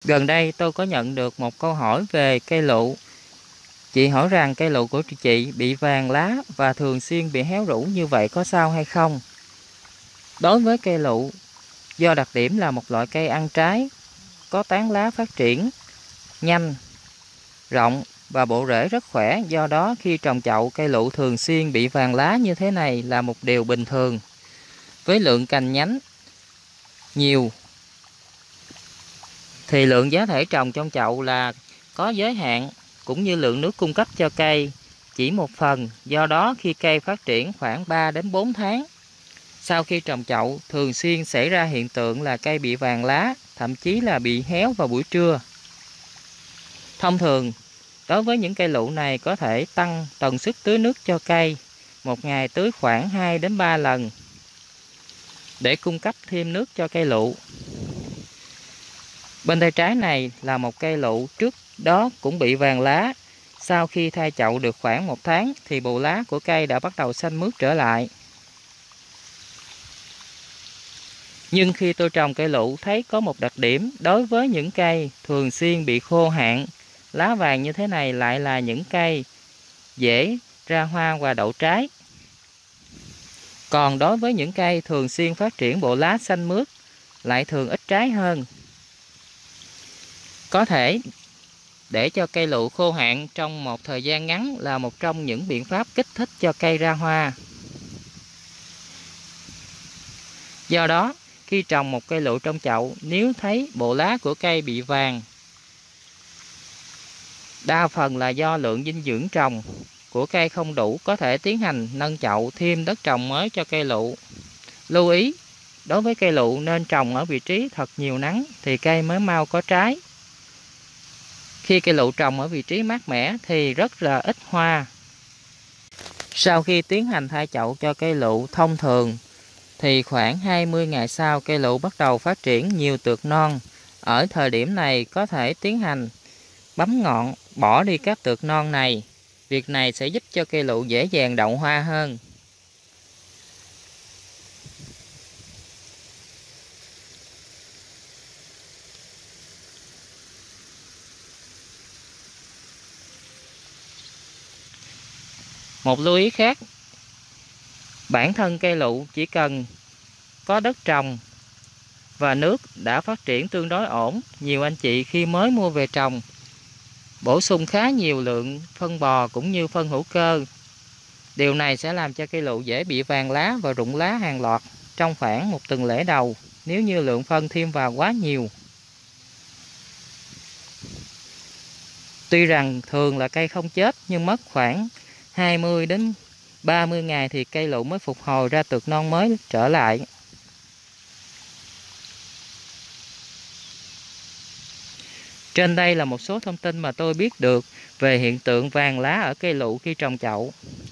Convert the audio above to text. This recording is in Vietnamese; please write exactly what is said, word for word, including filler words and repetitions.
Gần đây tôi có nhận được một câu hỏi về cây lựu. Chị hỏi rằng cây lựu của chị bị vàng lá và thường xuyên bị héo rũ như vậy có sao hay không? Đối với cây lựu, do đặc điểm là một loại cây ăn trái, có tán lá phát triển nhanh, rộng và bộ rễ rất khỏe, do đó khi trồng chậu cây lựu thường xuyên bị vàng lá như thế này là một điều bình thường. Với lượng cành nhánh nhiều thì lượng giá thể trồng trong chậu là có giới hạn, cũng như lượng nước cung cấp cho cây chỉ một phần, do đó khi cây phát triển khoảng ba đến bốn tháng sau khi trồng chậu thường xuyên xảy ra hiện tượng là cây bị vàng lá, thậm chí là bị héo vào buổi trưa. Thông thường, đối với những cây lựu này có thể tăng tần suất tưới nước cho cây, một ngày tưới khoảng hai đến ba lần để cung cấp thêm nước cho cây lựu. Bên tay trái này là một cây lựu trước đó cũng bị vàng lá. Sau khi thay chậu được khoảng một tháng thì bộ lá của cây đã bắt đầu xanh mướt trở lại. Nhưng khi tôi trồng cây lựu thấy có một đặc điểm, đối với những cây thường xuyên bị khô hạn, lá vàng như thế này lại là những cây dễ ra hoa và đậu trái. Còn đối với những cây thường xuyên phát triển bộ lá xanh mướt lại thường ít trái hơn. Có thể để cho cây lựu khô hạn trong một thời gian ngắn là một trong những biện pháp kích thích cho cây ra hoa. Do đó, khi trồng một cây lựu trong chậu, nếu thấy bộ lá của cây bị vàng, đa phần là do lượng dinh dưỡng trồng của cây không đủ, có thể tiến hành nâng chậu thêm đất trồng mới cho cây lựu. Lưu ý, đối với cây lựu nên trồng ở vị trí thật nhiều nắng thì cây mới mau có trái. Khi cây lựu trồng ở vị trí mát mẻ thì rất là ít hoa. Sau khi tiến hành thay chậu cho cây lựu thông thường thì khoảng hai mươi ngày sau cây lựu bắt đầu phát triển nhiều tược non. Ở thời điểm này có thể tiến hành bấm ngọn, bỏ đi các tược non này. Việc này sẽ giúp cho cây lựu dễ dàng đậu hoa hơn. Một lưu ý khác, bản thân cây lựu chỉ cần có đất trồng và nước đã phát triển tương đối ổn. Nhiều anh chị khi mới mua về trồng bổ sung khá nhiều lượng phân bò cũng như phân hữu cơ. Điều này sẽ làm cho cây lựu dễ bị vàng lá và rụng lá hàng loạt trong khoảng một tuần lễ đầu nếu như lượng phân thêm vào quá nhiều. Tuy rằng thường là cây không chết nhưng mất khoảng hai mươi đến ba mươi ngày thì cây lựu mới phục hồi ra tược non mới trở lại. Trên đây là một số thông tin mà tôi biết được về hiện tượng vàng lá ở cây lựu khi trồng chậu.